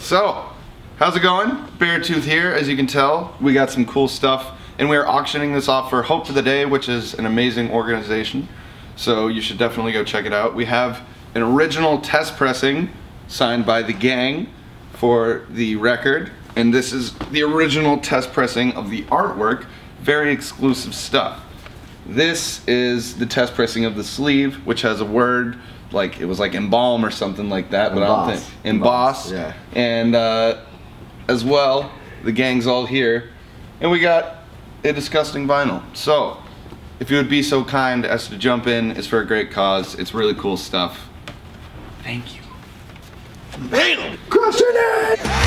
So, how's it going? Beartooth here. As you can tell, we got some cool stuff, and we're auctioning this off for Hope for the Day, which is an amazing organization. So you should definitely go check it out. We have an original test pressing signed by the gang for the record, and this is the original test pressing of the artwork. Very exclusive stuff. This is the test pressing of the sleeve, which has a word like it was like embalm or something like that, but I don't think emboss. Yeah. And as well, the gang's all here, and we got a disgusting vinyl. So, if you would be so kind as to jump in, it's for a great cause. It's really cool stuff. Thank you. Bam! Crushing it!